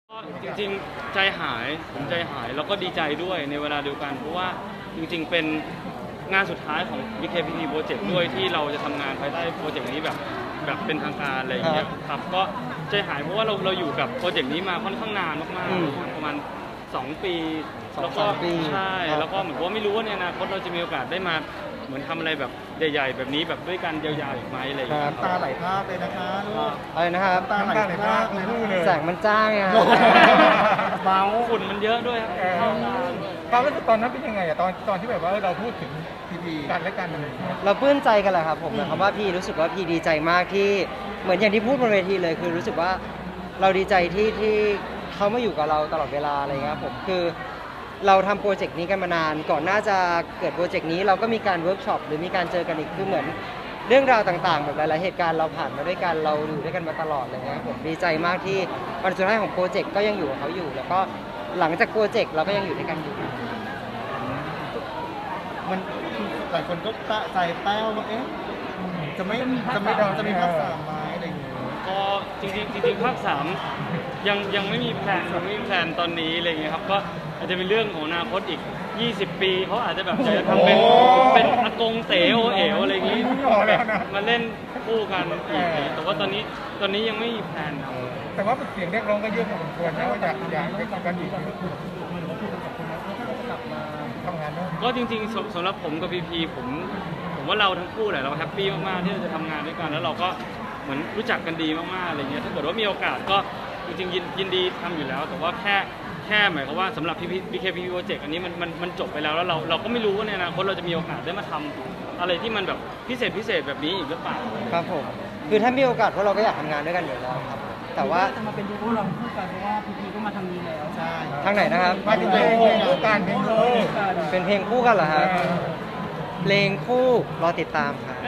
ก็จริงๆใจหายผมใจหายแล้วก็ดีใจด้วยในเวลาเดียวกันเพราะว่าจริงๆเป็นงานสุดท้ายของ BKPT Project ด้วยที่เราจะทำงานภายใต้โปรเจกต์นี้แบบเป็นทางการอะไรอย่างเงี้ยครับก็ใจหายเพราะว่าเราอยู่กับโปรเจกต์นี้มาค่อนข้างนานมากๆประมาณ2 ปีแล้วก็ใช่แล้วก็เหมือนว่าไม่รู้ว่าในอนาคตเราจะมีโอกาสได้มาเหมือนทำอะไรแบบใหญ่ๆแบบนี้แบบด้วยกันยาวๆอีกไหมอะไรอย่างเงี้ยตาไหลภาพเลยนะคะลูกอะไรนะครับตาไหลภาพเลยแสงมันจ้างไงเมาฝุ่นมันเยอะด้วยครับความรู้สึกตอนนั้นเป็นยังไงอะตอนที่แบบว่าเราพูดถึงพีกันและกันอะไรเราปลื้มใจกันแหละครับผมหมายความว่าพี่รู้สึกว่าพี่ดีใจมากที่เหมือนอย่างที่พูดบนเวทีเลยคือรู้สึกว่าเราดีใจที่เขามาอยู่กับเราตลอดเวลาอะไรเงี้ยผมคือเราทำโปรเจกต์นี้กันมานานก่อนหน้าจะเกิดโปรเจกต์นี้เราก็มีการเวิร์กช็อปหรือมีการเจอกันอีกคือเหมือนเรื่องราวต่างๆแบบหลายๆเหตุการณ์เราผ่านมาด้วยกันเราอยู่ด้วยกันมาตลอดเลยนะครับผมดีใจมากที่วันสุดท้ายของโปรเจกต์ก็ยังอยู่กับเขาอยู่แล้วก็หลังจากโปรเจกต์เราก็ยังอยู่ด้วยกันอยู่มันหลายคนก็ใจแป้วว่าเอ๊ะจะไม่จะมีภาค 3ไหมอะไรอย่างเงี้ยก็จริงภาค 3ยังไม่มีแพลนตอนนี้อะไรเงี้ยครับก็อาจจะเป็นเรื่องของอนาคตอีก20 ปีเขาอาจจะแบบจะทำเป็นอากงเต๋อเอ๋วอะไรอย่างงี้มาเล่นคู่กันอีกแต่ว่าตอนนี้ยังไม่มีแพลนครับแต่ว่าเสียงเรียกร้องก็เยอะพอสมควรนะว่าอยากให้ทำกันอีกทำงานก็จริงๆสำหรับผมกับพีผมว่าเราทั้งคู่แหละเราแฮปปี้มากๆที่เราจะทำงานด้วยกันแล้วเราก็เหมือนรู้จักกันดีมากๆอะไรเงี้ยถ้าเกิดว่ามีโอกาสก็จริงๆยินดีทำอยู่แล้วแต่ว่าแค่หมายความว่าสำหรับ BKPT Project อันนี้มันจบไปแล้วเราก็ไม่รู้ว่าในอนาคตเราจะมีโอกาสได้มาทำอะไรที่มันแบบพิเศษแบบนี้อีกหรือเปล่าครับผมคือถ้ามีโอกาสพวกเราก็อยากทำงานด้วยกันอยู่แล้วครับแต่ว่าจะมาเป็นดูโอเราคู่กันเพราะว่าพีก็มาทางนี้แล้วใช่ทางไหนนะครับมาเป็นเพลงคู่กันเป็นเพลงคู่กันเหรอครับเพลงคู่รอติดตามครับ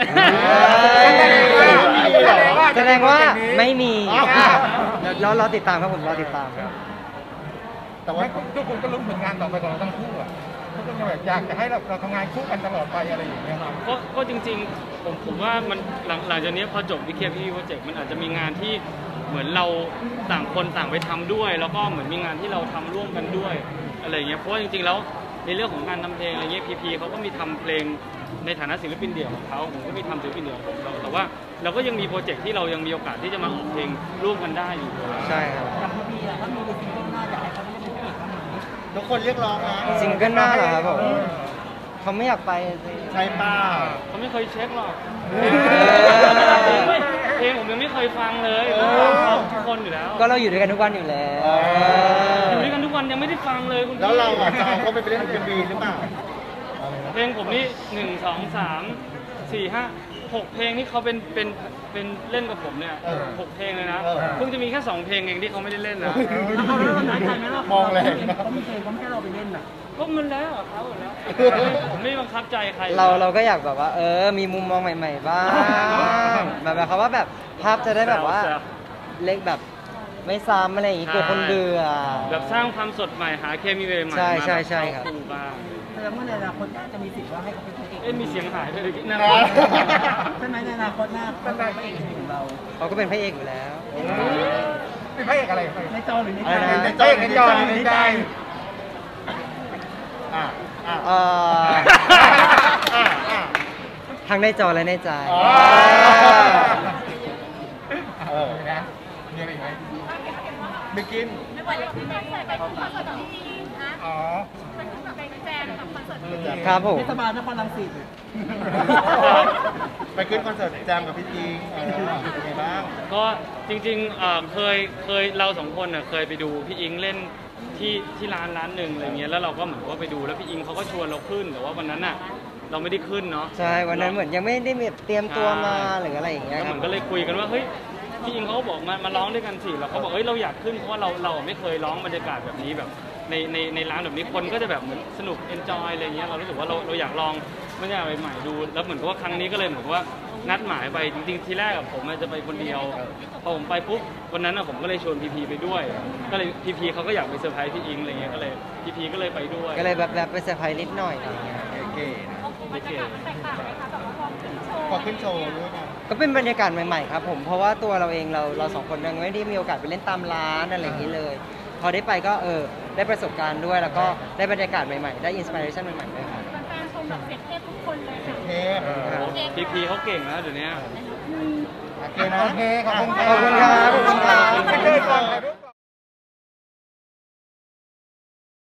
แสดงว่าไม่มีรอติดตามครับผมรอติดตามครับแต่ว่าทุกคนก็ลุ้นผลงานต่อไปของเราทั้งคู่อ่ะทุกคนก็แบบอยากจะให้เราทำงานคู่กันตลอดไปอะไรอย่างเงี้ยครับก็จริงๆผมว่ามันหลังจากนี้พอจบ BKPT Project มันอาจจะมีงานที่เหมือนเราต่างคนต่างไปทำด้วยแล้วก็เหมือนมีงานที่เราทำร่วมกันด้วยอะไรเงี้ยเพราะว่าจริงๆแล้วในเรื่องของการทำเพลงอะไรเงี้ยพีเขาก็มีทำเพลงในฐานะศิลปินเดี่ยวของเขาผมก็มีทำศิลปินเดี่ยวของเราแต่ว่าเราก็ยังมีโปรเจกต์ที่เรายังมีโอกาสที่จะมาออกเพลงร่วมกันได้อยู่ใช่ครับอย่างพีอ่ะถ้ามีซิงเกิลหน้าอยากให้เขาได้เป็นพระเอกบ้างไหมทุกคนเรียกร้องนะซิงเกิลหน้าเหรอครับผมเขาไม่อยากไปใช่ป้าเขาไม่เคยเช็คหรอกเพลงผมยังไม่เคยฟังเลยทุกคนอยู่แล้วก็เราอยู่ด้วยกันทุกวันอยู่แล้วอยู่ด้วยกันทุกวันยังไม่ได้ฟังเลยคุณแล้วเราจะเอาเขาไปเล่นเป็นบีหรือเปล่าเพลงผมนี่1 2 3 4 5 6 เพลงที่เขาเป็นเล่นกับผมเนี่ย6 เพลงเลยนะเพิ่งจะมีแค่2 เพลงเองที่เขาไม่ได้เล่นนะเขาน้อยใจไหมล่ะมองเลยเขามีเพลงเขาไม่ให้เราไปเล่นน่ะก็มันแล้วเขาแล้วผมไม่บังคับใจใครเราก็อยากแบบว่ามีมุมมองใหม่ๆบ้างแบบเขาว่าแบบภาพจะได้แบบว่าเล็กแบบไม่ซ้ำอะไรอย่างงี้กลัวคนเบื่อแบบสร้างความสดใหม่หาเคมีใหม่ใช่ครับแสดงว่าในอนาคตจะมีสิทธิ์ว่าให้เขาเป็นพระเอกมีเสียงหายไปเลยนะใช่ไหมในอนาคตหน้าเขาเป็นพระเอกของเราเขาก็เป็นพระเอกอยู่แล้วเป็นพระเอกอะไรในจอหรือในใจในจอหรือในใจทั้งในจอและในใจนะมีอะไรไหมไม่กินไม่ไหวแล้วไปคอนเสิร์ตที่ฮะอ๋อไปแจมกับคอนเสิร์ตครับผมเทศบาลนครรังสิตไปขึ้นคอนเสิร์ตแจมกับพี่อิงเป็นไงบ้างก็จริงๆเคยเรา2 คนเคยไปดูพี่อิงเล่นที่ร้านหนึ่งอะไรเงี้ยแล้วเราก็เหมือนว่าไปดูแล้วพี่อิงเขาก็ชวนเราขึ้นแต่ว่าวันนั้นน่ะเราไม่ได้ขึ้นเนาะใช่วันนั้นเหมือนยังไม่ได้เตรียมตัวมาหรืออะไรอย่างเงี้ยเหมือนก็เลยคุยกันว่าเฮ้ยพี่อิงเขาบอกมาร้องด้วยกันสิเราก็บอกเฮ้ยเราอยากขึ้นเพราะว่าเราไม่เคยร้องบรรยากาศแบบนี้แบบในร้านแบบนี้คนก็จะแบบเหมือนสนุกเอนจอยอะไรเงี้ยเรารู้สึกว่าเราอยากลองบรรยากาศใหม่ๆดูแล้วเหมือนกับว่าครั้งนี้ก็เลยเหมือนว่านัดหมายไปจริงๆทีแรกกับผมจะไปคนเดียวพอผมไปปุ๊บวันนั้นผมก็เลยชวนพีไปด้วยก็เลยพีเขาก็อยากไปเซอร์ไพรส์พี่อิงอะไรเงี้ยก็เลยพีก็เลยไปด้วยก็เลยแบบไปเซอร์ไพรส์นิดหน่อยอะไรเงี้ยเก๋ไม่เก๋พอขึ้นโชว์ด้วยนะก็เป็นบรรยากาศใหม่ๆครับผมเพราะว่าตัวเราเองเรา2 คนยังไม่ได้มีโอกาสไปเล่นตามร้านอะไรอย่างนี้เลยพอได้ไปก็ได้ประสบการณ์ด้วยแล้วก็ได้บรรยากาศใหม่ๆได้อินสปิเรชันใหม่ๆด้วยครับแฟนๆชมแบบเสียงเทพทุกคนเลยค่ะเทพพีพีเขาเก่งนะเดี๋ยวนี้โอเคนะโอเคขอบคุณขอบคุณครับ